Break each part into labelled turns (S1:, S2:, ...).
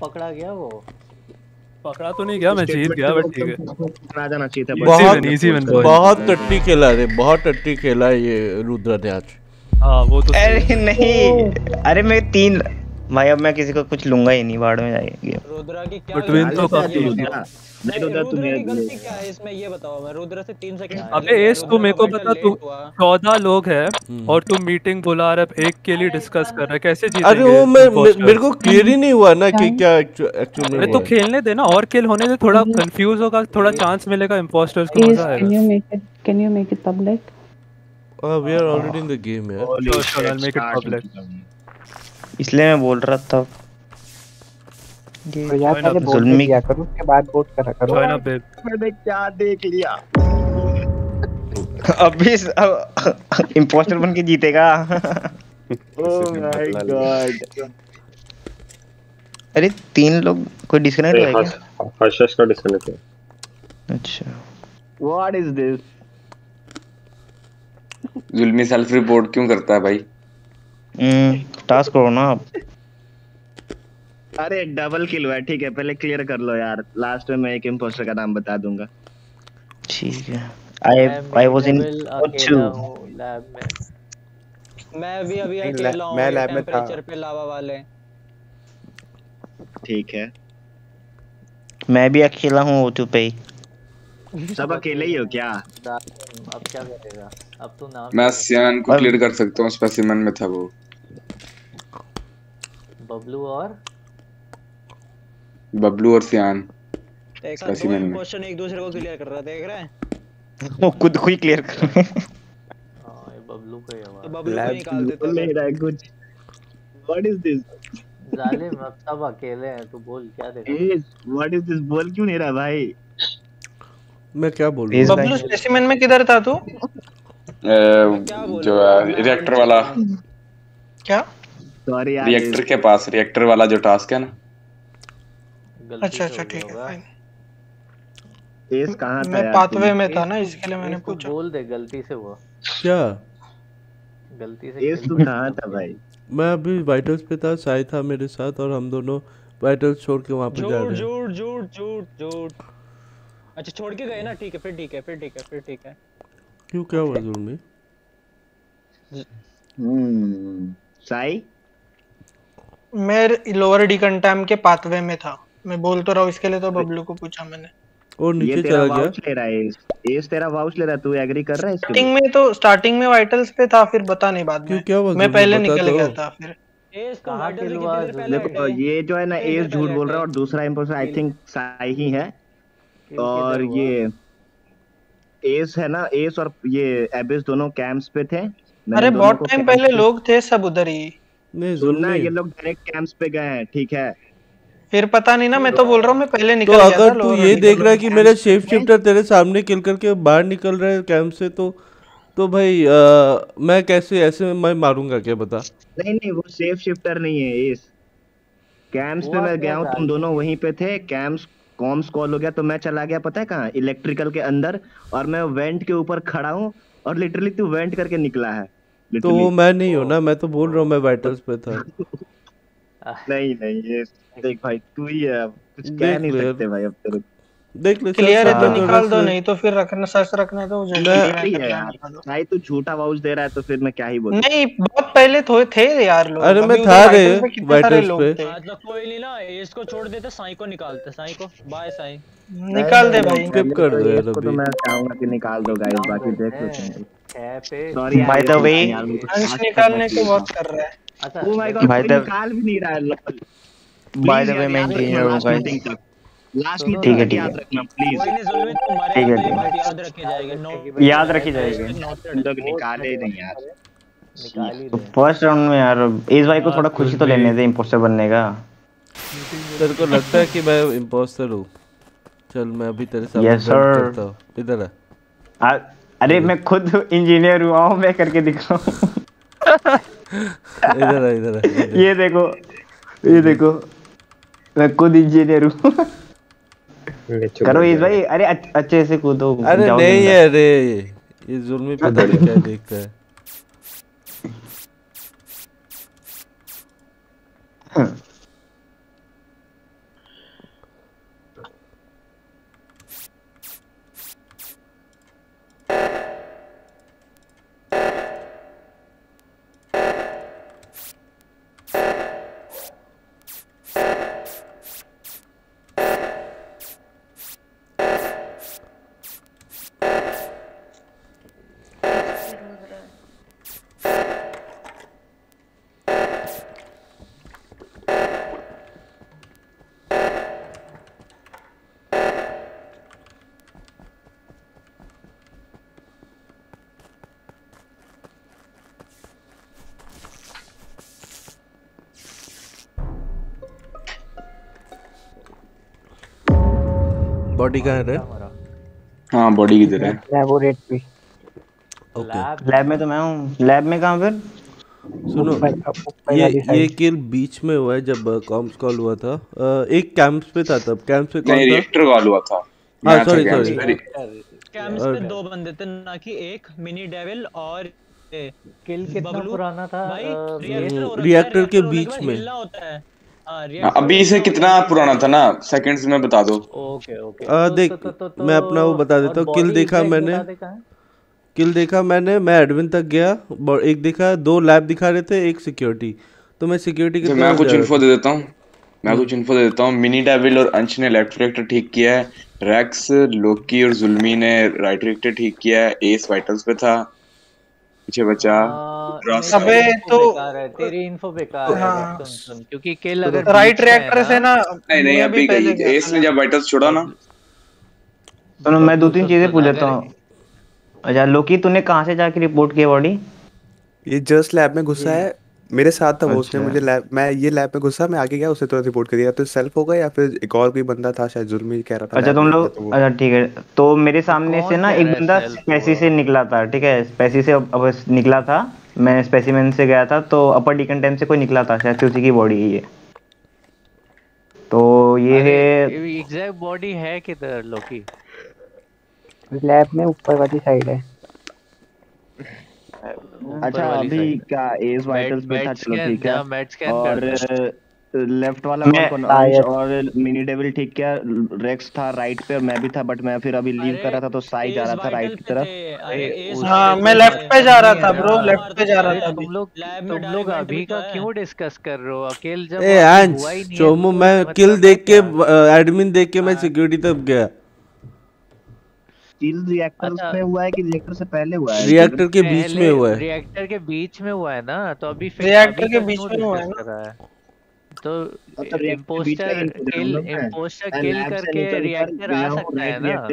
S1: पकड़ा गया वो?
S2: पकड़ा तो नहीं गया, मैं जीत गया बट ठीक है।
S3: पकड़ा जाना चाहिए था।
S2: Easy one boy.
S4: बहुत टट्टी खेला रे, बहुत टट्टी खेला ये रुद्र ने आज।
S2: हाँ वो तो
S5: अरे नहीं, अरे मैं 3 भाई, अब मैं किसी को कुछ लूंगा ही नहीं, बाढ़ में जाएगी।
S1: रुद्रा की क्या
S2: बट विन तो काफी
S1: नहीं, रुद्र की गलती क्या है इसमें ये बताओ। मैं रुद्र से 3 सेकंड।
S2: अबे एस तू मेरे को बता, तू 14 लोग हैं और तू मीटिंग बुला रहा है, एक के लिए डिस्कस कर रहा है, कैसे जीतेंगे?
S4: अरे वो मेरे को क्लियर ही नहीं हुआ ना कि क्या एक्चुअल में।
S2: अरे तो खेलने दे ना, और किल होने दे, थोड़ा कंफ्यूज होगा, थोड़ा चांस मिलेगा, इंपोस्टर्स को मजा आएगा।
S6: Can you make it public?
S4: We are already in the game यार।
S2: Sure, I'll make it public।
S5: इसलिए मैं बोल रहा था
S7: तो यार पहले वोट किया करो, उसके बाद वोट करा करो।
S3: मैंने क्या देख लिया।
S5: अभी इंपोस्टर बन के जीतेगा।
S3: Oh my god.
S5: अरे 3 लोग कोई डिस्कनेक्ट हुआ है क्या?
S8: हर्षश का डिस्कनेक्ट है।
S5: अच्छा
S3: व्हाट इज दिस?
S9: जुल्मी सेल्फ रिपोर्ट क्यों करता है भाई?
S5: टास्क करो ना आप।
S3: अरे डबल किल हुआ है, ठीक है पहले क्लियर कर लो यार, लास्ट में मैं एक इंपोस्टर का नाम बता दूंगा।
S5: ठीक है। आई वाज इन
S1: लैब में। मैं भी अभी अकेला हूं,
S7: मैं लैब में था।
S1: टेंपरेचर पे लावा वाले।
S3: ठीक है
S5: मैं भी अकेला हूं O2 पे।
S3: सब अकेले ही हो क्या?
S1: अब क्या करेगा? अब तो नाम
S9: मैं सियान को क्लियर कर सकता हूँ, स्पेसिमेन में था वो। बबलू और सियान स्पेसिमेन में।
S1: क्वेश्चन एक दूसरे को क्लियर कर रहा है, देख रहे हैं?
S5: वो खुद ही क्लियर कर रहे हैं।
S1: हां ये बबलू का ही आवाज।
S3: तो बबलू को निकाल देते हैं। ले रहा है कुछ। What is this?
S1: जालिम अब सब अकेले हैं, तू बोल क्या देखा?
S3: What is this? बोल क्यों नहीं रहा भाई?
S4: मैं क्या बोलूं?
S10: बबलू स्पेसिमेन में किधर था तू?
S9: जो रिएक्टर वाला।
S10: क्या?
S3: सॉरी यार,
S9: रिएक्टर के पास, रिएक्टर वाला जो टास्क है ना।
S10: अच्छा ठीक है फाइन।
S3: एस कहां था?
S10: मैं पाथवे में था ना, इसके लिए मैंने पूछा।
S1: बोल दे गलती से हुआ
S4: क्या?
S1: गलती से।
S3: एस तू कहां था भाई?
S4: मैं अभी वाइटल्स पे था, साई था मेरे साथ और हम दोनों वाइटल्स छोड़ के वहां पे जा रहे हैं।
S1: झूठ। अच्छा छोड़ के गए ना, ठीक है फिर ठीक है।
S4: क्यों क्या हुआ जुल्मी?
S3: साई
S10: मैं लोअर डिकंटाम के पाथवे में था, मैं बोल तो रहा हूँ, इसके लिए तो बबलू को पूछा मैंने।
S4: और नीचे चला गया।
S3: ले रहा है एस तेरा वाउच ले रहा है, तू एग्री कर रहा है
S10: इसके? स्टार्टिंग में वाइटल्स पे था, फिर बता नहीं बाद में।
S4: क्या हुआ?
S10: मैं पहले निकल गया था फिर।
S1: एस को वाइटल हुआ।
S3: देखो ये जो है ना, एस झूठ बोल रहा है और दूसरा इंपोस्टर आई थिंक साई ही है। और ये एस है ना, एस और ये एबिस दोनों कैंप्स पे थे।
S10: अरे बहुत टाइम पहले लोग थे सब उधर ही।
S4: नहीं
S3: सुनना, ये लोग डायरेक्ट कैंप्स पे गए हैं, ठीक है?
S10: फिर पता नहीं ना, मैं तो बोल रहा हूँ मैं पहले निकल
S4: गया
S10: था।
S4: तो अगर तू ये देख रहा है कि मेरा शेप शिफ्टर तेरे सामने किल करके बाहर निकल रहा है कैंप से, तो भाई मैं कैसे ऐसे मैं मारूंगा क्या बता?
S3: नहीं वो शेप शिफ्टर नहीं है। इस कैंप्स पे मैं गया हूँ, तुम दोनों वहीं पे थे। कैंप्स कॉम्स कॉल हो गया तो मैं चला गया पता है कहाँ? इलेक्ट्रिकल के अंदर, और मैं वेंट के ऊपर खड़ा हूँ और लिटरली तू वेंट करके निकला है।
S4: तो वो मैं नहीं हूँ ना, मैं तो बोल रहा हूँ मैं वाइटल्स पे था।
S3: नहीं ये देख भाई तू ही है, कुछ कह नहीं सकते भाई अब तेरे।
S4: देख ले
S10: क्लियर है तो निकाल दो, नहीं तो फिर रखना सच रखना तो
S3: भाई तू झूठा वाउच दे रहा है तो फिर मैं क्या ही बोलूं।
S10: नहीं बहुत पहले तो थे यार लोग।
S4: अरे मैं था रे वाइटल्स पे।
S1: मतलब कोई नहीं ना, इसको छोड़ देते, साई को निकालते। साई को बाय साई
S10: निकाल दे भाई,
S4: स्किप कर दो यार।
S3: इसको तो मैं चाहूंगा कि निकाल दो गाइस, बाकी देख लो तुम।
S5: सॉरी बाय द वे,
S10: अंश निकालने को बहुत कर रहा है।
S1: अच्छा
S3: ओ माय गॉड, निकाल भी नहीं रहा है।
S5: बाय द वे मैं इंजीनियर हूं गाइस।
S3: लास्ट में ठीक है याद रखना प्लीज।
S5: ठीक है
S1: याद रखी जाएगी,
S5: याद रखी जाएगी।
S3: लोग निकाले नहीं यार,
S1: निकाल ही
S5: तो फर्स्ट राउंड में यार इस भाई को थोड़ा खुशी तो लेने दे इंपोस्टर बनने का।
S4: तेरे को लगता है कि मैं इंपोस्टर हूँ? चल मैं अभी तेरे सामने करता हूँ, इधर आ।
S5: अरे मैं खुद इंजीनियर हुआ हूँ, मैं करके दिखाऊं।
S4: इधर
S5: ये देखो मैं खुद इंजीनियर हूँ। करो इस भाई, अरे अच्छे से कूदो।
S4: अरे नहीं है रे, ये जुल्मी पता नहीं क्या देखता है। बॉडी कहाँ है?
S9: हाँ बॉडी किधर है?
S7: लेबोरेटरी।
S4: ओके
S5: लैब में तो मैं हूँ। लैब में कहाँ फिर?
S4: सुनो, ये किल बीच में हुआ है जब कॉम्स कॉल हुआ था। एक कैंप्स पे था तब। कैंप्स पे कौन
S9: नहीं
S4: था?
S9: रिएक्टर कॉल हुआ था।
S4: हाँ सॉरी सॉरी।
S1: कैंप्स पे 2 बंदे थे, ना कि एक मिनी डेविल और
S6: किल कितना पुराना था?
S4: रिएक्टर के बीच में।
S1: होता है।
S9: अभी से कितना पुराना था ना, सेकंड्स में बता दो।
S1: ओके ओके
S4: देख मैं अपना वो बता देता हूँ। किल देखा मैंने, मैं एडमिन तक गया। एक देखा, 2 लैब दिखा रहे थे, एक सिक्योरिटी। तो मैं सिक्योरिटी की तरफ
S9: मैं कुछ इन्फो दे देता हूँ। मिनी डेविल और अंश ने लेफ्ट रिएक्टर ठीक किया है। रेक्स, लोकी और जुल्मी ने राइट रिएक्टर ठीक किया है। एस वाइटल्स पे था, पीछे बचा।
S10: अबे तो
S6: तेरी इन्फो बेकार है। सुन क्योंकि किल अगर
S10: राइट रिएक्टर से ना
S9: नहीं अभी एस ने जब वाइटल्स छोड़ा ना।
S5: तो मैं 2-3 चीजें पूछ लेता हूँ। अच्छा लोकी, तूने कहाँ से जाके रिपोर्ट किया बॉडी?
S8: ये जस्ट लैब में घुसा है, मेरे साथ था वो। उसने मुझे मैं ये लैब में घुसा, मैं आगे गया, उसने तुरंत रिपोर्ट कर दिया। तो सेल्फ होगा या फिर एक और कोई बंदा था, शायद जुल्मी कह रहा था।
S5: अच्छा तुम लोग, अच्छा ठीक है। तो मेरे सामने से ना एक बंदा स्पेसी से निकला था, ठीक है? स्पेसी से अब निकला था, मैं स्पेसिमेन से गया था, तो अपर डिकंटेम से कोई निकला था, शायद उसी की बॉडी है ये। तो ये है
S6: एग्जैक्ट बॉडी है किधर लोकी?
S7: लैब में ऊपर वाली साइड है।
S5: अच्छा अभी क्या एज वाइटल्स पे था? चलो ठीक है। और लेफ्ट वाला कौन? और मिनी डेविल ठीक किया। रेक्स था राइट पे और मैं भी था, बट मैं फिर अभी लीव कर रहा था तो साई जा रहा था राइट की तरफ।
S10: हाँ मैं लेफ्ट पे जा रहा था ब्रो, लेफ्ट पे जा रहा था।
S6: तुम लोग अभी का क्यों डिस्कस कर रहे हो? अकेले जब
S4: हुआ ही नहीं चोमू, मैं किल देख के एडमिन देख के मैं सिक्योरिटी तक गया।
S5: किल रिएक्टर में हुआ है कि रिएक्टर से पहले हुआ है?
S4: रिएक्टर के बीच में हुआ है।
S6: रिएक्टर के बीच में हुआ है ना, तो अभी
S10: रिएक्टर के बीच में हुआ है ना।
S6: तो इम्पोस्टर किल करके रिएक्टर आ सकता है ना।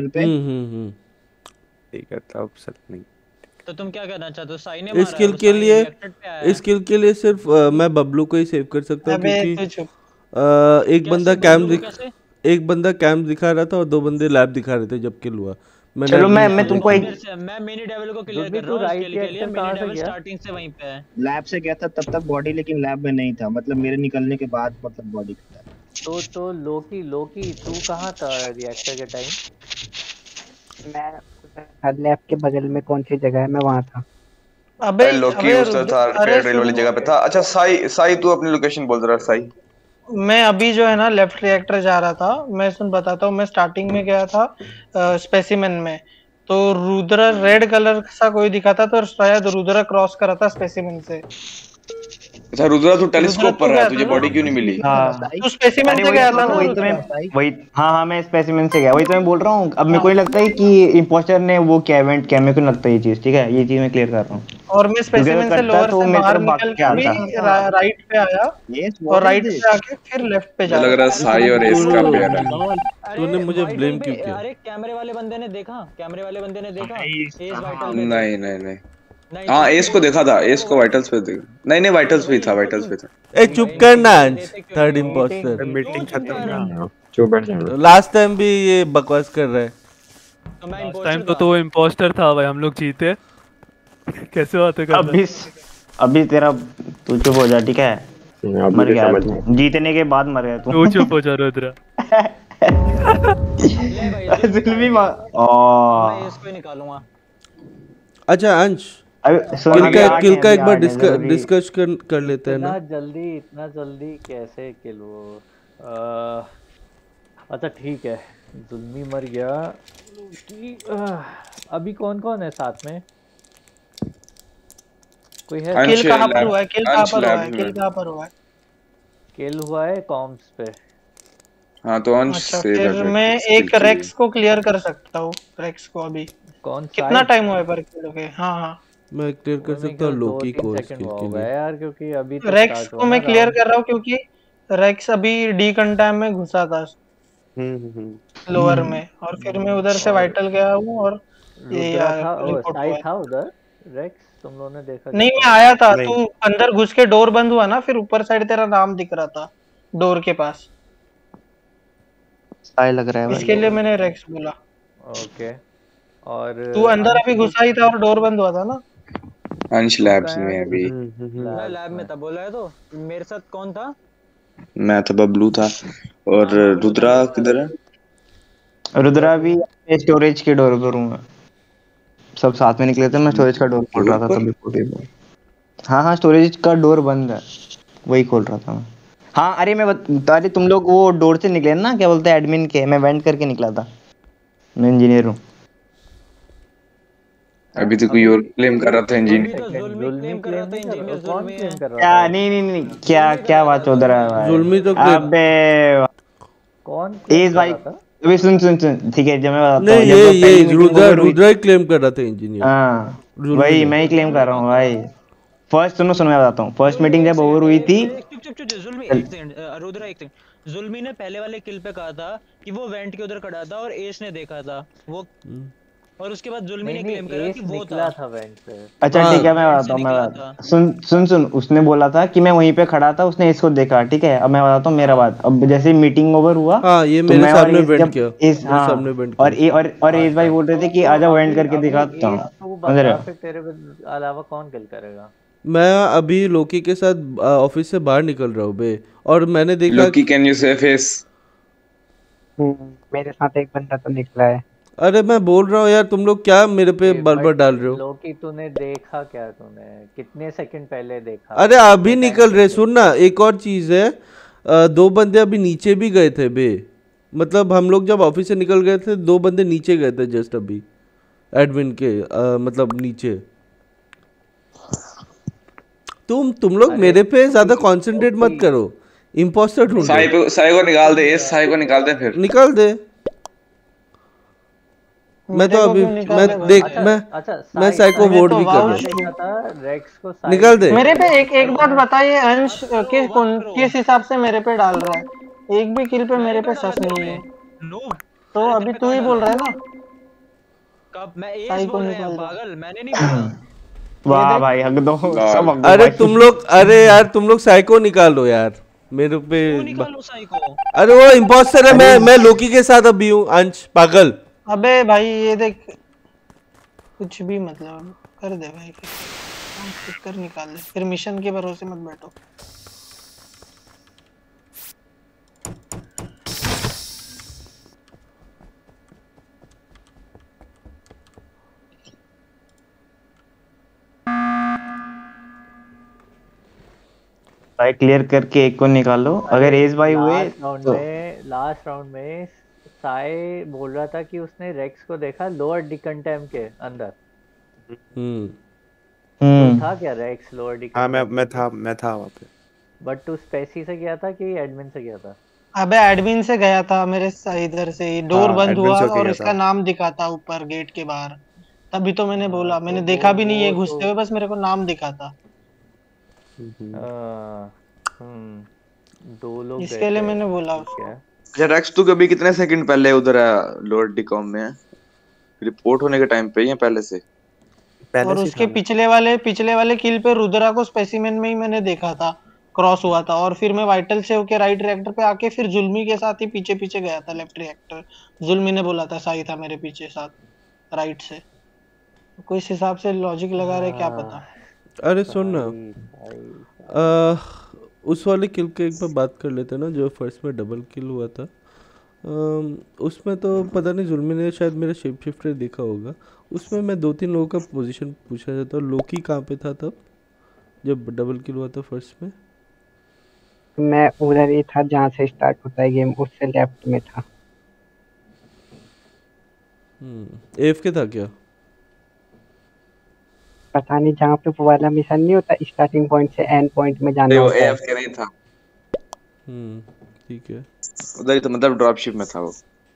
S8: ठीक है तब सच नहीं।
S1: तो तुम क्या करना चाहते हो? साई ने मारा
S4: इस किल के लिए सिर्फ मैं बबलू को ही सेव कर सकता हूँ, क्योंकि एक बंदा कैंप दिखा रहा था और 2 बंदे लैब दिखा रहे थे जब किल हुआ।
S5: चलो मैं तुमको एक,
S1: मैं मिनी डेविल को क्लियर कर रहा हूं। इसके लिए मिनी डेविल स्टार्टिंग से वहीं पे है।
S5: लैब से गया था तब तक बॉडी, लेकिन लैब में नहीं था, मतलब मेरे निकलने के बाद मतलब बॉडी था।
S6: तो लोकी तू कहां था रिएक्टर के टाइम?
S7: मैं लैब के बगल में कौन सी जगह है, मैं वहां था।
S9: अबे लोकी उस था रेल वाली जगह पे था। अच्छा साई तू अपनी लोकेशन बोल रहा है। साई
S10: मैं अभी जो है ना लेफ्ट रिएक्टर जा रहा था। मैं बताता हूँ, मैं स्टार्टिंग में गया था स्पेसिमेन में, तो रुद्रा रेड कलर सा कोई दिखा था, तो शायद रुद्रा क्रॉस करा था स्पेसिमेन से।
S9: अच्छा रुद्रा तू टेलीस्कोप पर रहा, तुझे बॉडी क्यों नहीं मिली?
S10: तू स्पेसिमेन से गया था ना?
S5: वही हाँ मैं स्पेसिमेन से गया, वही तो मैं बोल रहा हूँ। अब मेरे को नहीं लगता है कि इंपोस्टर ने वो क्या इवेंट किया, मेरे को नहीं लगता ये चीज, ठीक है? ये चीज मैं क्लियर कर रहा हूँ।
S10: और मैं स्पेसिमेन से लोअर से बाहर निकल के भी राइट पे आया और राइट से आके फिर लेफ्ट पे जा
S9: लग रहा है साई और एस का पेयर है।
S4: तूने मुझे ब्लेम क्यों किया?
S1: अरे कैमरे वाले बंदे ने देखा एस वाइटल
S9: नहीं हाँ एस को देखा था। एस को वाइटल्स पे देखा। नहीं वाइटल्स पे था।
S4: ए चुप कर ना अंश, थर्ड इंपोस्टर।
S8: मीटिंग खत्म ना, चुप बैठ जा।
S4: लास्ट टाइम भी ये बकवास कर रहा है।
S2: लास्ट टाइम तो इंपोस्टर था भाई, हम लोग जीते। कैसे बातें कर रहा है?
S5: अभी तेरा तू चुप हो जा, ठीक है? मर गया तू, जीतने के बाद मर गया तू।
S2: चुप हो जा रुद्रा।
S5: जुल्मी मैं
S1: इसको निकालूंगा।
S4: अच्छा अंश, किल का एक बार डिस्कस कर लेते हैं ना।
S6: इतना जल्दी कैसे किल हो? अच्छा ठीक है, जुल्मी मर गया। अभी कौन है साथ में? कोई है?
S10: किल कहाँ पर हुआ है?
S6: किल हुआ है कॉम्स पे।
S9: हाँ तो अंश से
S10: फिर मैं एक रेक्स को क्लियर कर सकता हूँ। रेक्स को अभी कितना टाइम हुआ है पर किल हो गए? हाँ
S4: मैं क्लियर कर सकता हूँ लोकी को
S6: इसके लिए यार, क्योंकि अभी तो
S10: रेक्स को मैं क्लियर कर रहा हूँ, क्योंकि रेक्स अभी डीकंटाइम में घुसा था लोअर में, और फिर मैं उधर से वाइटल गया हूँ और
S6: ये था उधर। रेक्स तुम लोगों ने देखा?
S10: नहीं मैं आया था, तू अंदर घुस के डोर बंद हुआ ना, फिर ऊपर साइड तेरा नाम दिख रहा था डोर के पास।
S5: साई लग रहा है
S10: इसके लिए मैंने रेक्स बोला।
S6: ओके और
S10: तू अंदर अभी घुसा ही था और डोर बंद हुआ था ना?
S9: अंश लैब्स में अभी।
S1: मैं लैब में था, बोला है तो। मेरे साथ कौन था?
S9: मैं था, बबलू था। और रुद्रा किधर है?
S5: रुद्रा भी स्टोरेज के डोर पर हूँ। सब साथ में निकले थे, मैं स्टोरेज का डोर खोल रहा था तभी। हाँ स्टोरेज का डोर बंद है, वही खोल रहा था मैं। हाँ अरे अरे तुम लोग वो डोर से निकले ना, क्या बोलते हैं एडमिन के, मैं वेंट करके निकला था, मैं इंजीनियर हूँ।
S9: अभी तो कोई और क्लेम कर रहा था इंजीनियर।
S5: क्या नहीं क्या बात हो रहा है भाई?
S4: जुल्मी तो
S5: अबे
S6: कौन
S5: एज भाई अभी सुन ठीक है, जब मैं बताता हूँ।
S4: नहीं ये रुद्रा क्लेम कर रहा था इंजीनियर।
S5: हाँ वही मैं ही क्लेम कर रहा हूँ भाई। फर्स्ट सुनो मैं बताता हूँ। फर्स्ट मीटिंग जब ओवर हुई थी,
S1: रुद्रा एक सेकंड, जुल्मी ने पहले वाले किल पे कहा था कि वो वेंट के उधर खड़ा था और एस ने देखा था वो, और उसके बाद जुल्मी ने क्लेम करा कि वो था वेंट पे।
S5: अच्छा ठीक है, मैं बताता हूँ। सुन उसने बोला था कि मैं वहीं पे खड़ा था, उसने इसको देखा। ठीक है, अब मैं बताता हूँ मेरा बात। अब जैसे मीटिंग ओवर हुआ,
S4: ये मेरे सामने वेंट किया।
S5: और एस भाई बोल रहे थे कि आजा वेंट करके दिखाता हूँ।
S6: तेरे अलावा कौन किल करेगा?
S4: मैं अभी लोकी के साथ ऑफिस से बाहर निकल रहा हूँ बे, और मैंने देखा
S9: Loki can you say face.
S7: मेरे साथ एक बंदा तो निकला है।
S4: अरे मैं बोल रहा हूँ यार, तुम लोग क्या मेरे पे बलबल डाल रहे हो?
S6: लोकी तूने देखा क्या? तूने कितने सेकंड पहले देखा?
S4: अरे अभी निकल रहे। सुन ना, एक और चीज है, 2 बंदे अभी नीचे भी गए थे बे। मतलब हम लोग जब ऑफिस से निकल गए थे, 2 बंदे नीचे गए थे जस्ट अभी, एडमिन के मतलब नीचे। तुम लोग मेरे पे ज्यादा कंसंट्रेट मत करो, इंपोस्टर ढूंढो।
S9: साई को निकाल दे, साई को निकाल दे, फिर
S4: निकाल दे। मैं तो अभी मैं साई को वोट भी कर रहा हूं। निकाल दे।
S10: मेरे पे एक बात बताइए, अंश किस हिसाब से मेरे पे डाल रहा है? एक भी किल पे मेरे पे शक नहीं है। तो अभी तू ही बोल रहा है ना?
S1: कब मैं एस बोल रहा हूं पागल, मैंने नहीं बोला।
S5: वाह भाई हक दो सब।
S4: अरे तुम लोग, अरे यार तुम लोग साइको निकालो यार मेरे पे।
S1: निकालो साइको।
S4: अरे वो इंपोस्टर है, मैं लोकी के साथ अभी हूँ। अंश पागल।
S10: अबे भाई ये देख, कुछ भी मतलब कर दे भाई, कर निकाल दे, फिर मिशन के भरोसे मत बैठो।
S5: भाई क्लियर करके एक को निकालो। अगर एज भाई हुए तो
S6: लास्ट राउंड में साई बोल रहा था कि उसने रेक्स को देखा लोअर डिकंटेम के अंदर। तो था क्या रेक्स लोअर डिकंटेम?
S8: हाँ मैं था वहाँ पे।
S6: बट तू स्पेसी से गया था कि एडमिन से गया था?
S10: अबे एडमिन से गया था, मेरे इधर से ही डोर बंद हुआ और इसका नाम दिखा था ऊपर गेट के बाहर। तभी तो मैंने बोला, मैंने देखा भी नहीं है घुसते हुए, बस मेरे को नाम दिखा था।
S6: 2 लोग
S10: इसके लिए मैंने बोला
S9: उसको। अच्छा रेक्स, तू कभी कितने सेकंड पहले उधर लोअर डिकॉम में है? रिपोर्ट होने के टाइम पे या पहले से?
S10: और उसके पिछले वाले किल पे रुद्रा को स्पेसिमेन में ही मैंने देखा था, क्रॉस हुआ था। और फिर मैं वाइटल से होके राइट रिएक्टर पे आके फिर जुल्मी के साथ ही पीछे गया था लेफ्ट रिएक्टर। जुल्मी ने बोला था साई था मेरे पीछे साथ राइट से। कोई इस हिसाब से लॉजिक लगा रहे, क्या पता।
S4: अरे सुन ना, उस वाले किल के एक बार बात कर लेते ना, जो फर्स्ट में डबल किल हुआ था। उसमें तो पता नहीं, जुल्मी ने शायद मेरा शेप शिफ्टर देखा होगा। उसमें मैं 2-3 लोगों का पोजीशन पूछा जाता। लोकी कहाँ पे था तब जब डबल किल हुआ था फर्स्ट में?
S7: मैं उधर ही था जहाँ से स्टार्ट होता है गेम, उससे लेफ्ट में था।
S4: एफ के था क्या?
S7: पता नहीं, जहाँ पे वो वाला मिशन नहीं होता स्टार्टिंग पॉइंट से एंड पॉइंट में जाना होता है।
S9: एफ के नहीं था।
S4: ठीक है,
S9: उधर ही तो मतलब ड्रॉप शिप में था वो।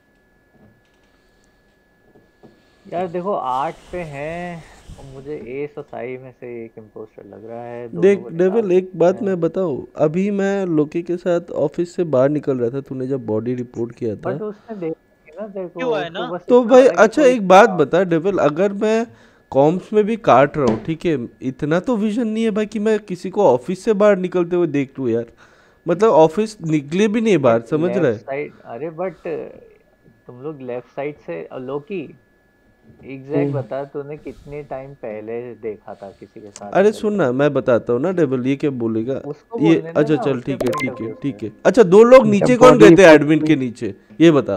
S6: यार देखो 8 पे हैं, मुझे ए सोसाई में से एक इंपोस्टर लग रहा है।
S4: देख डेविल, एक बात मैं बताऊं, अभी मैं लोकी के साथ ऑफिस से बाहर निकल रहा था, तूने जब बॉडी रिपोर्ट किया था।
S6: बट उसने देखा ना, देखो
S1: है ना?
S4: तो भाई अच्छा एक बात बता डेविल, अगर मैं कॉम्स में भी काट रहा हूँ, ठीक है, इतना तो विजन नहीं है भाई कि मैं किसी को ऑफिस से बाहर निकलते हुए देख लूँ यार। मतलब ऑफिस निकले भी नहीं बाहर, समझ रहा है?
S6: अरे बट तुम लोग लेफ्ट साइड से लोकी एग्जैक्ट बता, तूने कितने टाइम पहले देखा था किसी के साथ?
S4: अरे सुन ना, मैं बताता हूँ ना डेविल, ये क्या बोलेगा ये। अच्छा चल ठीक है। अच्छा 2 लोग नीचे कौन गए थे एडमिन के नीचे, ये बता।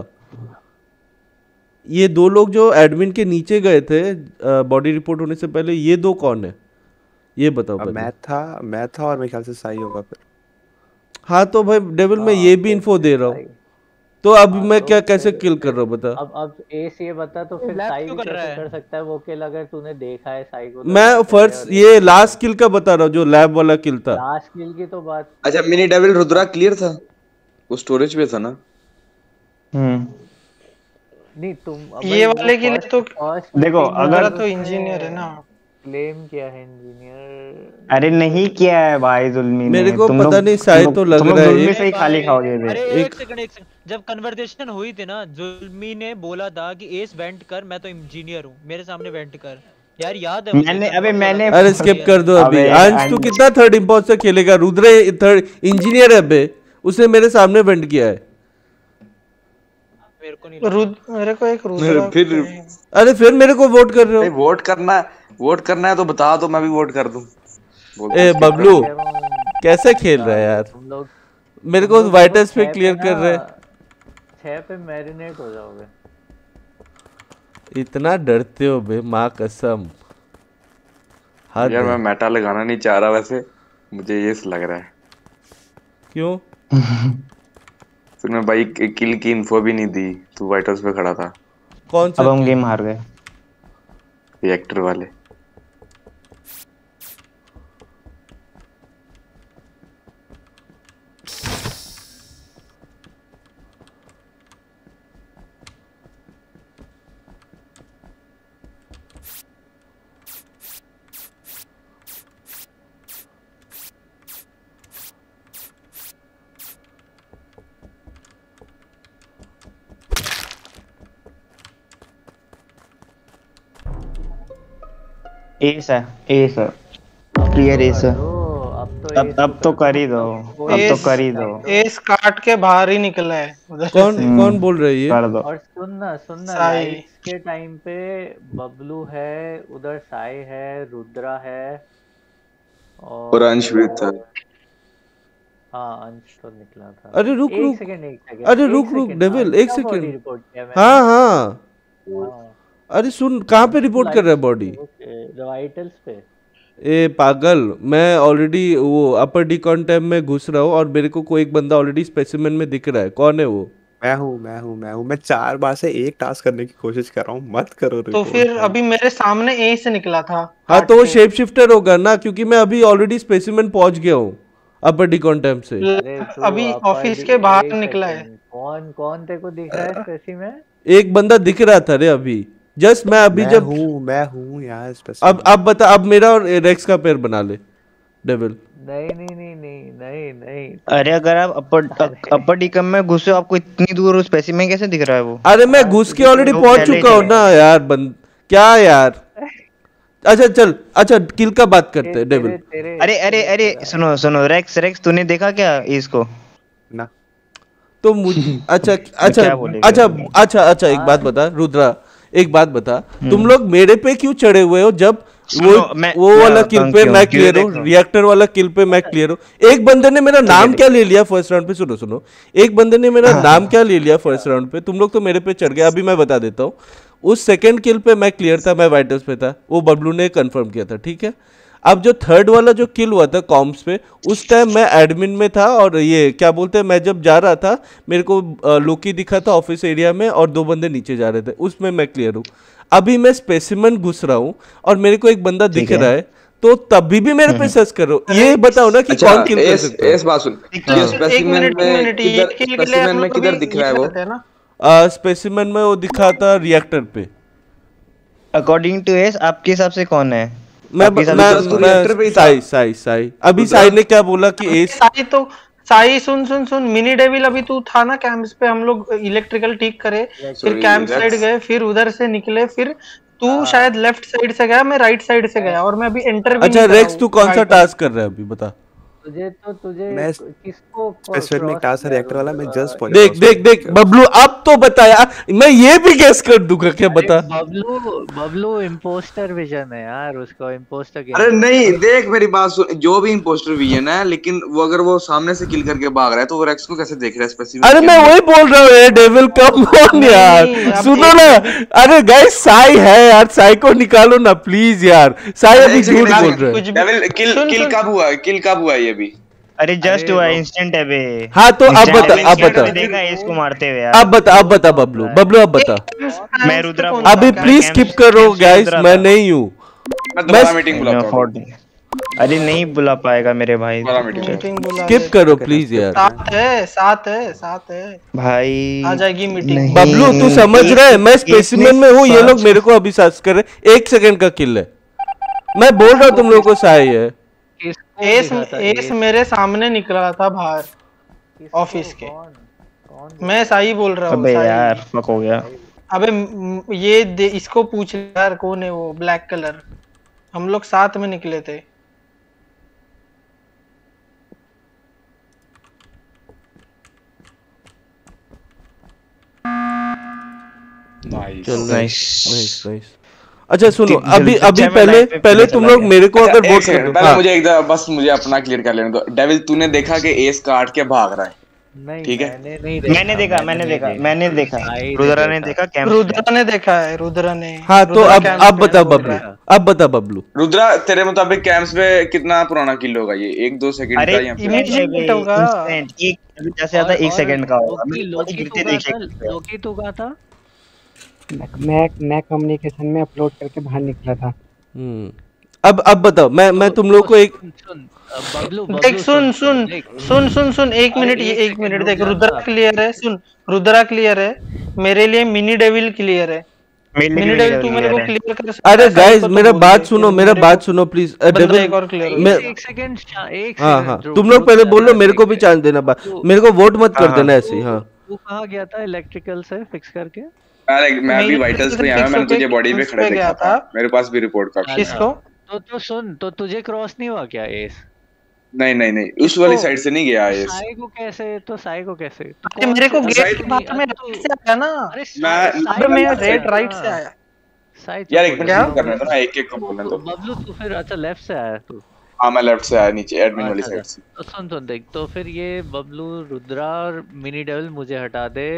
S4: ये 2 लोग जो एडमिन के नीचे गए थे बॉडी रिपोर्ट होने से पहले, ये 2 कौन है ये बताओ पहले।
S8: मैं था और मेरे ख्याल से साई होगा फिर।
S4: हाँ तो भाई डेविल मैं ये भी इन्फो दे रहा हूँ, तो अभी मैं क्या कैसे किल कर रहा हूँ बता।
S6: अब एस ये बता तो फिर साई भी कैसे कर सकता है वो किल, अगर तूने देखा है साई को?
S4: मैं फर्स्ट ये लास्ट किल का बता रहा हूँ, जो लैब वाला किल था।
S6: लास्ट किल की तो बात।
S9: अच्छा मिनी डेविल रुद्रा क्लियर था, वो स्टोरेज पे था ना?
S6: नहीं तुम
S10: ये वाले के लिए तो
S5: देखो अगर
S10: तो इंजीनियर है ना,
S6: क्लेम किया है इंजीनियर।
S5: अरे नहीं किया है भाई जुल्मी ने,
S4: मेरे को पता नहीं शायद तो लग रहा है
S5: जुल्मी से ही खाली खाओगे।
S1: अरे एक सेकंड जब कन्वर्सेशन हुई थी ना, जुल्मी ने बोला था कि एस वेंट कर, मैं तो इंजीनियर हूँ, मेरे सामने वेंट कर। यार याद है
S5: मैंने
S4: अरे स्किप कर दो अभी। अंश तू कितना थर्ड इम्पोस्टर खेलेगा? रुद्र थर्ड इंजीनियर है बे, उसने मेरे सामने वेंट किया है।
S10: मेरे को एक रुद्रा
S9: फिर
S4: अरे फिर मेरे को वोट कर रहे हो?
S9: वोट करना है तो बता दो, मैं भी वोट कर दूं।
S4: ए बबलू कैसे खेल रहा है यार? मेरे को वाइटर्स पे क्लियर कर रहे।
S6: 6 पे मैरिनेट हो जाओगे।
S4: इतना डरते हो बे, माँ कसम।
S9: यार मैं मेटा लगाना नहीं चाह रहा, वैसे मुझे ये लग रहा है।
S4: क्यों?
S9: फिर मैं भाई किल की इन्फो भी नहीं दी, तू वाइटर्स पे खड़ा था।
S4: कौन सा?
S5: अब हम गेम हार गए
S9: रिएक्टर वाले।
S5: एस है क्लियर एस है। अब तो कर ही दो, अब तो कर ही दो।
S10: एस काट के बाहर ही निकला है उधर।
S4: कौन बोल रही है?
S5: कर दो।
S6: और सुनना लाइट के टाइम पे बबलू है उधर, साई है, रुद्रा है
S9: और अंश भी था।
S6: हाँ अंश तो निकला था।
S4: अरे रुक
S6: सेकंड
S4: अरे रुक डेविल एक सेकंड। हाँ अरे सुन, कहाँ पे रिपोर्ट कर रहा है बॉडी?
S6: वाइटल्स पे।
S4: ए पागल, मैं ऑलरेडी वो अपर डिकॉन टैब में घुस रहा हूँ और मेरे को कोई एक बंदा ऑलरेडी स्पेसिमेन में दिख रहा है। कौन है वो?
S8: मैं हूँ। मैं 4 बार से एक टास्क करने की कोशिश कर रहा हूँ, मत करो।
S10: तो फिर अभी मेरे सामने ए से निकला था।
S4: हाँ तो वो शेप शिफ्टर होगा ना, क्योंकि मैं अभी ऑलरेडी स्पेसिमेन पहुंच गया हूँ अपर डिकॉन टैब से।
S10: अभी ऑफिस के बाहर निकला है।
S6: कौन तेरे को दिख रहा है स्पेसिमेन?
S4: एक बंदा दिख रहा था रे अभी जस्ट। मैं अभी
S8: मैं हूँ यार।
S4: अब बता, अब मेरा और रेक्स का पेयर बना ले डेविल।
S6: नहीं।
S5: अरे अगर आप अपर डिकम में घुसे, आपको इतनी दूर स्पेसिमेन कैसे दिख रहा है वो?
S4: अरे मैं घुस के ऑलरेडी पहुंच चुका हूँ ना यार। क्या यार? अच्छा चल, अच्छा किल का बात करते हैं डेविल।
S5: अरे सुनो रेक्स तूने देखा क्या इसको?
S8: ना
S4: तो मुझे अच्छा एक बात बता रुद्रा, एक बात बता, तुम लोग मेरे पे क्यों चढ़े हुए हो जब वो वाला किल पे मैं क्लियर हूँ, रिएक्टर वाला किल पे मैं क्लियर हूँ? एक बंदे ने मेरा नाम क्या ले लिया फर्स्ट राउंड पे? सुनो, एक बंदे ने मेरा नाम क्या ले लिया फर्स्ट राउंड पे? तुम लोग तो मेरे पे चढ़ गए। अभी मैं बता देता हूँ, उस सेकंड किल पे मैं क्लियर था, मैं वाइटर्स पे था, वो बबलू ने कंफर्म किया था, ठीक है। अब जो थर्ड वाला जो किल हुआ था कॉम्स पे, उस टाइम मैं एडमिन में था और ये क्या बोलते हैं, मैं जब जा रहा था मेरे को लोकी दिखा था ऑफिस एरिया में और 2 बंदे नीचे जा रहे थे, उसमें मैं क्लियर हूँ। अभी मैं स्पेसिमेन घुस रहा हूँ और मेरे को एक बंदा दिख रहा है, तो तभी भी मेरे पे सर्च करो। ये बताओ ना कि कौन किल कर सकता है?
S9: बात सुन, स्पेसिमेन में किधर दिख रहा है वो?
S4: स्पेसिमेन में वो दिखा था रिएक्टर पे।
S5: अकॉर्डिंग टू एस आपके हिसाब से कौन है?
S4: साई। अभी साई ने क्या बोला कि एस
S10: साई सुन मिनी डेविल अभी तू था ना कैंप्स पे, हम लोग इलेक्ट्रिकल ठीक करे, फिर कैंप साइड गए, फिर उधर से निकले, फिर तू शायद लेफ्ट साइड से गया, मैं राइट साइड से गया और मैं अभी एंटर भी
S4: अच्छा रेक्स तू कौन सा टास्क कर रहा है अभी बता?
S8: मैं स्पेसिफिक में टास्क रिएक्टर वाला मैं जस्ट पहुंचा।
S4: देख बबलू अब तो बताया, मैं ये भी गेस कर दूंगा क्या बता।
S6: बबलू इम्पोस्टर विजन है यार, उसको इम्पोस्टर।
S9: अरे नहीं देख मेरी बात सुन, जो भी इम्पोस्टर विजन है, लेकिन वो अगर वो सामने से किल करके भाग रहा है तो वो रेक्स को कैसे देख रहा है स्पेसिफिक?
S4: अरे मैं वही बोल रहा हूँ डेविल कम ऑन यार, सुनो ना। अरे गाइस साई है यार, साई को निकालो ना प्लीज यार, साई अभी झूठ बोल रहा है।
S9: डेविल किल कब हुआ ये भी?
S5: अरे जस्ट हुआ, इंस्टेंट है बे।
S4: हाँ तो अब बता
S5: देखा इसको मारते हुए यार।
S4: अब बता बबलू अब बता।
S5: मैं रुद्रा
S4: अभी प्लीज स्किप करो गाइस, मैं नहीं हूँ।
S9: मैं मीटिंग बुलाता हूँ।
S5: अरे नहीं बुला पाएगा मेरे भाई,
S4: स्किप करो प्लीज यार।
S10: साथ है भाई, आ जाएगी मीटिंग।
S4: बबलू तू समझ रहा है, मैं स्पेसिमेन में हूँ, ये लोग मेरे को अभी सर्च कर रहे। 1 सेकंड का किल है, मैं बोल रहा हूँ तुम लोगों को साई है।
S10: एस मेरे सामने निकला था बाहर ऑफिस के, मैं साई बोल रहा हूँ।
S5: अबे यार फक हो गया।
S10: अबे ये इसको पूछ यार, कौन है वो ब्लैक कलर? हम लोग साथ में निकले थे।
S4: नाइस। अच्छा सुनो, अभी पहले तुम लोग मेरे को अगर वोट कर दो।
S9: पहले मुझे एक बस मुझे अपना क्लियर कर लेने दो। डेविल तूने देखा कि एस काट के भाग रहा है?
S6: नहीं,
S9: ठीक है,
S5: मैंने देखा रुद्रा ने देखा,
S10: रुद्रा ने देखा है, रुद्रा ने।
S4: हाँ तो अब बता बबलू,
S9: रुद्रा तेरे मुताबिक कैंप्स पे कितना पुराना किल होगा ये? 1-2 सेकंड का या
S10: इमीडिएट होगा?
S5: ज्यादा 1 सेकंड का होगा।
S6: लोकी तो कहा था
S7: मैं कम्युनिकेशन में अपलोड करके बाहर निकला था।
S4: अब बताओ, मैं तुम लोग को एक
S10: देख सुन 1 मिनट देख। रुद्रा क्लियर है, सुन रुद्रा क्लियर है, मेरे लिए मिनी डेविल क्लियर है। मिनी डेविल तू मेरे को क्लियर कर सकता है?
S4: अरे गाइस मेरा बात सुनो प्लीज। डेविल
S6: एक और क्लियर, एक सेकंड।
S4: हाँ तुम लोग पहले बोल लो, मेरे को भी चांस देना, मेरे को वोट मत कर देना ऐसे। हाँ
S6: तू कहाँ गया था इलेक्ट्रिकल से फिक्स करके?
S9: मैं भी वाइटल्स पे आया, मैंने तुझे बॉडी पे खड़े देखा था, मेरे पास भी रिपोर्ट का।
S10: किसको?
S6: तो सुन, तो तुझे क्रॉस नहीं हुआ क्या एस?
S9: नहीं उस वाली साइड से नहीं गया एस।
S6: साई को कैसे?
S10: तो मेरे को गेट के बाद में राइट से आया ना। अरे मैं रेड राइट से आया।
S6: साई
S9: यार एक मिनट करना था ना, एक को बोलने दो।
S6: बबलू तू फिर अच्छा लेफ्ट से आया तू?
S9: हाँ मैं लेफ्ट से आया, नीचे एडमिन वाली साइड से।
S6: तो सुन देख, तो फिर ये बबलू, रुद्रा और मिनी डेविल मुझे हटा दे।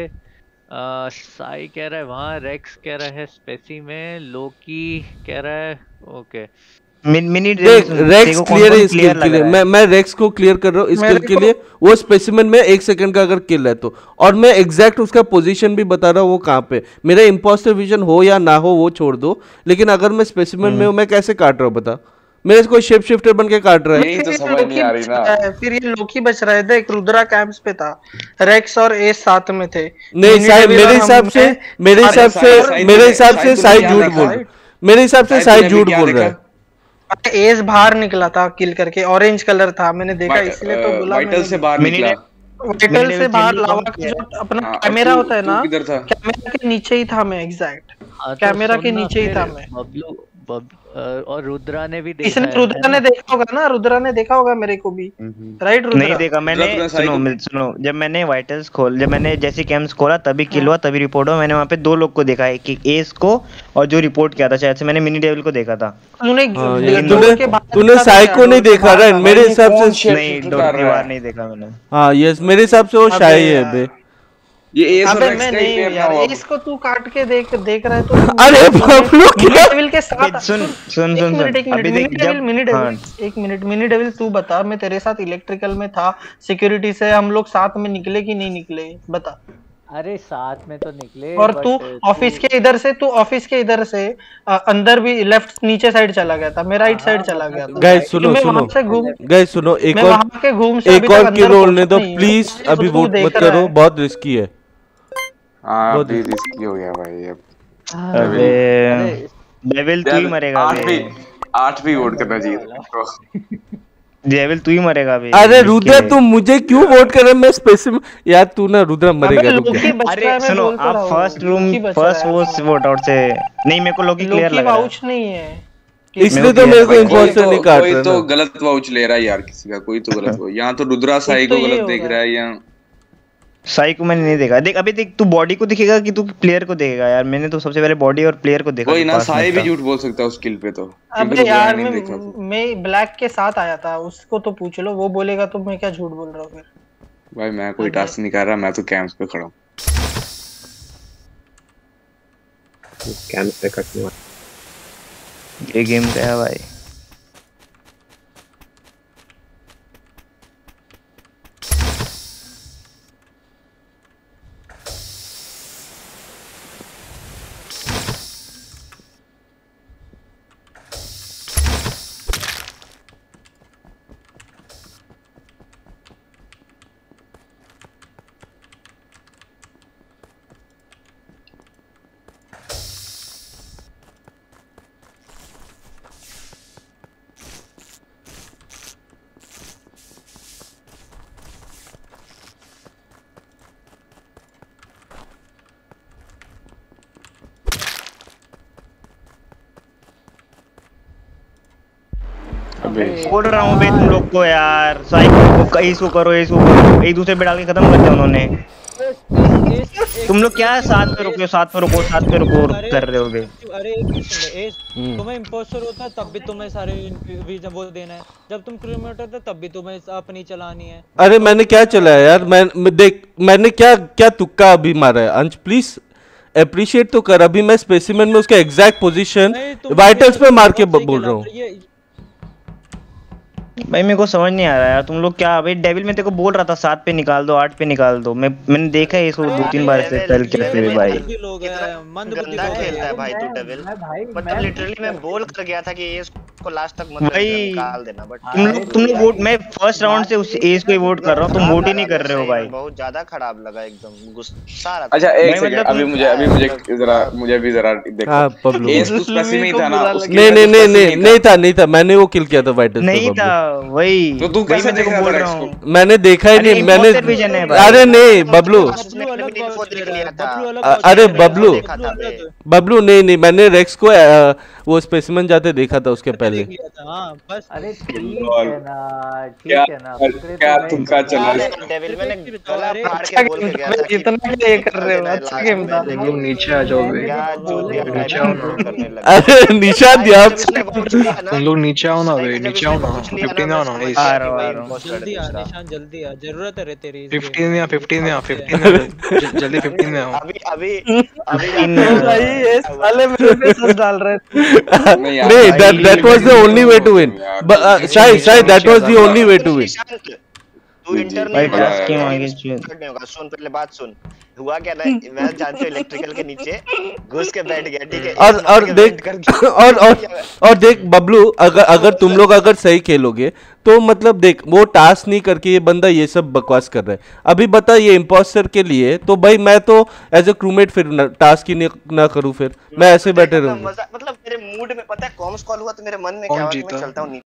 S6: साई कह रहा है वहाँ, रेक्स कह रहा है स्पेसी में, लोकी कह रहा है ओके।
S4: मिनी रेक्स क्लियर है इसके लिए। मैं रेक्स को क्लियर कर रहा हूँ इसके के लिए। वो स्पेसिमेन में 1 सेकंड का अगर किल है तो, और मैं एग्जैक्ट उसका पोजीशन भी बता रहा हूँ वो कहाँ पे। मेरा इंपोस्टर विजन हो या ना हो वो छोड़ दो, लेकिन अगर मैं स्पेसिमेन में हूँ मैं कैसे काट रहा हूँ बता? मेरे को शेप शिफ्टर बन के काट रहा है।
S9: यही तो समझ नहीं आ रही ना।
S10: फिर ये लोकी बच रहा है। देख रुद्रा कैंप्स पे था, रेक्स और एस साथ में थे।
S4: नहीं साई, मेरे हिसाब से साई झूठ बोल रहा है।
S10: एस बाहर निकला था किल करके, ऑरेंज कलर था, मैंने देखा इसलिए तो बोला।
S9: वाइटल से बाहर निकला,
S10: वाइटल से बाहर लावा का जो अपना कैमरा होता है ना, कैमरा के नीचे ही था मैं, एग्जैक्ट कैमरा के नीचे ही था मैं।
S6: और रुद्रा ने भी देखा,
S10: इसने रुद्रा ने देखा होगा ना, रुद्रा ने देखा होगा मेरे को भी, राइट? रुद्रा
S5: नहीं देखा मैंने। सुनो जब मैंने वाइटल्स जब मैंने जैसे कैम्स खोला तभी किल हुआ, तभी रिपोर्ट हुआ। मैंने वहाँ पे 2 लोग को देखा है, कि एस को और जो रिपोर्ट किया था शायद से मैंने मिनी डेविल को देखा था।
S4: तूने साई को नहीं देखा राइट? मेरे हिसाब से
S5: नहीं, 2 बार नहीं देखा मैंने।
S4: हाँ यस, मेरे हिसाब से वो शाही है बे।
S9: ये एस और
S10: रेक्स मैं नहीं यार, एस को तू काट के देख रहा है तो।
S4: अरे बबलू क्या
S10: डेविल के साथ
S5: सुन
S10: अभी देख जब mini devil, 1 minute mini devil तू बता, मैं तेरे साथ इलेक्ट्रिकल में था, सिक्योरिटी से हम लोग साथ में निकले कि नहीं निकले बता?
S6: अरे साथ में तो निकले।
S10: और तू ऑफिस के इधर से अंदर भी लेफ्ट नीचे साइड चला गया था, मैं राइट साइड चला गया था।
S4: गाइस सुनो एक और की रोल ने तो प्लीज अभी वोट मत करो, बहुत रिस्की है।
S9: बहुत रिस्की हो गया भाई अब।
S5: अबे डेविल तू ही मरेगा।
S9: 8 वोट करना चाहिए।
S5: डेविल तू ही मरेगा अभी।
S4: अरे रुद्र तुम मुझे क्यों वोट कर रहे? मैं स्पेसिफिक यार, तू ना रुद्र मरेगा।
S5: अरे सुनो, आप फर्स्ट वो वोट आउट से नहीं, मेरे को लोकी क्लियर लग रहा है।
S10: वाउच नहीं है,
S4: इसलिए तो मेरे को इंपोस्टर नहीं काट रहा
S9: कोई तो गलत वाउच ले रहा है यार, किसी का कोई तो गलत वाउच। यहाँ तो रुद्रा साई को गलत देख रहा है, यहाँ
S5: साई को मैंने नहीं देखा। देख अभी देख, तू बॉडी को दिखेगा कि तू प्लेयर को देखेगा यार? मैंने तो सबसे पहले बॉडी और प्लेयर को देखा।
S9: कोई ना, साई भी झूठ बोल सकता है उस किल पे। तो
S10: अबे यार मैं ब्लैक के साथ आया था, उसको तो पूछ लो, वो बोलेगा तो मैं क्या झूठ बोल रहा हूँ फिर।
S9: भाई मैं कोई टास्क नहीं कर रहा, मैं तो कैंप्स पे खड़ा हूँ।
S5: कैंप पे कटने वाला ये गेम क्या है भाई? बोल रहा हूँ भाई तुम लोग को यार, साइको को इसको करो, इसको करो, एक दूसरे पे डाल के खत्म कर दिया उन्होंने। तुम लोग क्या साथ पे रुको, साथ पे रुको, साथ पे रुको कर रहे हो बे?
S1: अरे तुम्हें इंपोस्टर होता है तब भी तुम्हें सारे वीज़ा वो देना है, जब तुम क्रिमिनल होता है तब भी तुम्हें अपनी चलानी है।
S4: अरे मैंने क्या चलाया यार? मैं देख, मैंने क्या क्या तुक्का अभी मारा है? अंश प्लीज अप्रिशिएट तो कर। अभी मैं स्पेसिमेन में उसका एग्जैक्ट पोजीशन वाइटल्स पे मार के बोल रहा हूँ
S5: भाई। मेरे को समझ नहीं आ रहा यार, तुम लोग क्या भाई? डेविल में तेरे को बोल रहा था 7 पे निकाल दो, 8 पे निकाल दो। मैंने देखा है इसको 2-3 बार से पहले कैसे भाई
S11: गंदा खेलता है भाई तू डेविल। मतलब लिटरली मैं बोल कर गया था कि एस को लास्ट तक मत निकाल देना, बट
S5: तुम लोग वोट, मैं फर्स्ट राउंड से उस एस को ही वोट कर रहा हूं, तुम वोट ही नहीं कर रहे हो भाई।
S11: बहुत ज्यादा खराब लगा, एकदम गुस्सा आ रहा।
S9: अच्छा एक सेकंड, अभी मुझे भी जरा देखो।
S4: हां पब्लो
S9: एस तो स्पेसिफिक ही था ना?
S4: नहीं था, मैंने वो किल किया था वाइटल्स पे।
S5: नहीं था वही
S9: तो तू कैसे देख रहा था इसको?
S4: मैंने देखा ही नहीं, मैंने अरे नहीं बबलू, अरे बबलू नहीं, मैंने रेक्स को वो स्पेसिमेन जाते देखा था उसके पहले।
S6: अरे ठीक है ना
S9: क्या तुक्का चला?
S11: डेविल मैंने गला फाड़ के बोल के गया था
S10: इतना क्या कर रहे हो? अच्छा गेम था।
S12: तुम लोग नीचे आ जाओ बे,
S11: नीचे आओ ना।
S4: अरे निशान दिया
S12: तुम लोग नीचे आओ ना बे, नीचे आओ ना। 15 आओ ना।
S5: आ रहा हूं
S1: जल्दी आ निशान, जल्दी आ, जरूरत है तेरी।
S12: 15 या 15 या 15 जल्दी 15 में आओ।
S11: अभी
S10: भाई ये साले मेरे पे सच डाल रहे थे।
S4: नहीं, that was the only way to win. Shai, that was the only way to win.
S11: तू इंटरनेट
S5: टास्किंग आगे
S11: करने होगा। सुन पहले बात सुन, हुआ क्या ना, मैं जानते हो इलेक्ट्रिकल के नीचे घुस के बैठ गया, ठीक है?
S4: और देख और देख बबलू, अगर तुम लोग अगर सही खेलोगे तो मतलब देख, वो टास्क नहीं करके ये बंदा ये सब बकवास कर रहा है। अभी बता ये इंपोस्टर के लिए तो भाई मैं तो एज ए क्रूमेट फिर टास्क ही ना करूँ, फिर मैं ऐसे बैठे रहूंगा।
S11: मतलब मेरे मूड में पता है कॉम्स कॉल हुआ तो मेरे मन में क्या हुआ, मैं चलता हूँ